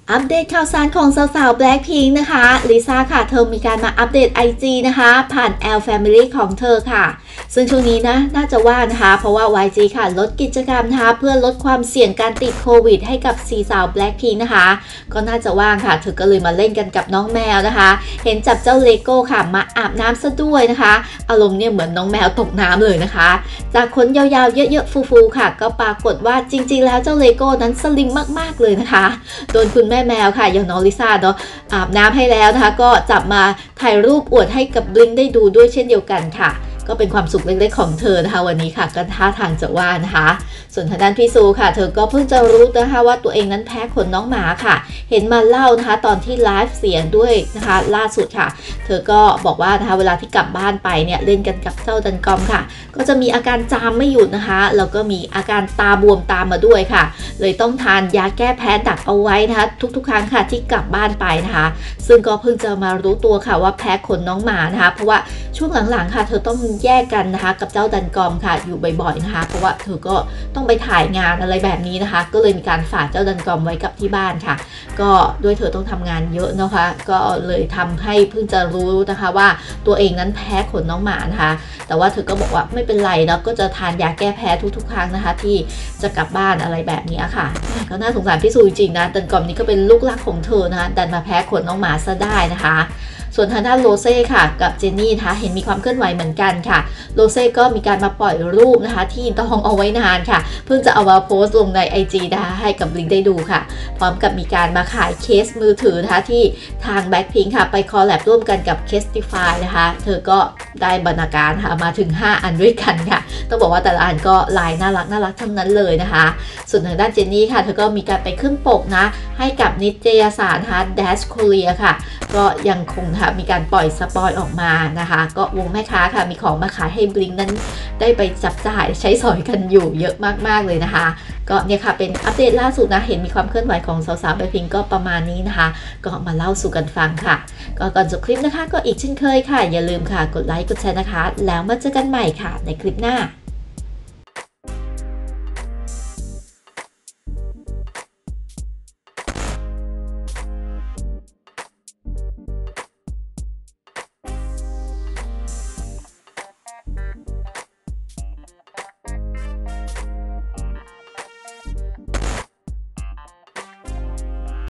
อัปเดตข่าวสารของสาวๆ Blackpink นะคะลิซ่าค่ะเธอมีการมาอัปเดต IG นะคะผ่าน L Family ของเธอค่ะซึ่งช่วงนี้นะน่าจะว่านะคะเพราะว่า YG ค่ะลดกิจกรรมนะคะเพื่อลดความเสี่ยงการติดโควิดให้กับ4สาว Blackpink นะคะก็น่าจะว่างค่ะเธอก็เลยมาเล่นกันกับน้องแมวนะคะเห็นจับเจ้าเลโก้ค่ะมาอาบน้ำซะด้วยนะคะอารมณ์เนี่ยเหมือนน้องแมวตกน้ำเลยนะคะจากขนยาวๆเยอะๆฟูๆค่ะก็ปรากฏว่าจริงๆแล้วเจ้าเลโก้นั้นสลิมมากๆเลยนะคะโดนคุณแม่แมวค่ะอย่างน้องลิซ่าเนาะอาบน้ำให้แล้วนะคะก็จับมาถ่ายรูปอวดให้กับบลิงได้ดูด้วยเช่นเดียวกันค่ะก็เป็นความสุขเล็กๆของเธอนะคะวันนี้ค่ะก็ท่าทางจะว่านะคะส่วนทางด้านพี่ซูค่ะเธอก็เพิ่งจะรู้นะคะว่าตัวเองนั้นแพ้ขนน้องหมาค่ะเห็นมาเล่านะคะตอนที่ไลฟ์เสียงด้วยนะคะล่าสุดค่ะเธอก็บอกว่านะคะเวลาที่กลับบ้านไปเนี่ยเล่นกันกับเจ้าดันกอมค่ะก็จะมีอาการจามไม่หยุดนะคะแล้วก็มีอาการตาบวมตามมาด้วยค่ะเลยต้องทานยาแก้แพ้ดักเอาไว้นะคะทุกๆครั้งค่ะที่กลับบ้านไปนะคะซึ่งก็เพิ่งจะมารู้ตัวค่ะว่าแพ้ขนน้องหมานะคะเพราะว่าช่วงหลังๆค่ะเธอต้องแยกกันนะคะกับเจ้าดันกอมค่ะอยู่บ่อยๆนะคะเพราะว่าเธอก็ต้องไปถ่ายงานอะไรแบบนี้นะคะก็เลยมีการฝากเจ้าดันกอมไว้กับที่บ้านค่ะก็ด้วยเธอต้องทำงานเยอะนะคะก็เลยทำให้เพิ่งจะรู้นะคะว่าตัวเองนั้นแพ้ขนน้องหมานะคะแต่ว่าเธอก็บอกว่าไม่เป็นไรนะก็จะทานยาแก้แพ้ทุกๆครั้งนะคะที่จะกลับบ้านอะไรแบบนี้ค่ะก็น่าสงสารพี่ซูจริงๆนะดันกอมนี่ก็เป็นลูกรักของเธอนะคะดันมาแพ้ขนน้องหมาซะได้นะคะส่วนทางด้านโรเซ่ค่ะกับเจนนี่นะคะเห็นมีความเคลื่อนไหวเหมือนกันค่ะโรเซ่ก็มีการมาปล่อยรูปนะคะที่ต้องเอาไว้นานค่ะเพิ่งจะเอามาโพสต์ลงใน IG นะคะให้กับลิงได้ดูค่ะพร้อมกับมีการมาขายเคสมือถือนะคะที่ทาง Blackpink ค่ะไปคอลแลบร่วมกันกับ Castify นะคะเธอก็ได้บรรณาการค่ะมาถึง5อันด้วยกันค่ะต้องบอกว่าแต่ละอันก็ลายน่ารักทั้งนั้นเลยนะคะส่วนทางด้านเจนนี่ค่ะเธอก็มีการไปขึ้นปกนะให้กับนิตยสารนะคะ Dash Korea ค่ะก็ยังคงค่ะมีการปล่อยสปอยออกมานะคะก็วงแม่ค้าค่ะมีของมาขายให้บลิงนั้นได้ไปจับจ่ายใช้สอยกันอยู่เยอะมากๆเลยนะคะก็เนี่ยค่ะเป็นอัปเดตล่าสุดนะเห็นมีความเคลื่อนไหวของสาวๆBlackpinkก็ประมาณนี้นะคะก็มาเล่าสู่กันฟังค่ะก็ก่อนจบคลิปนะคะก็อีกเช่นเคยค่ะอย่าลืมค่ะกดไลค์กดแชร์นะคะแล้วมาเจอกันใหม่ค่ะในคลิปหน้า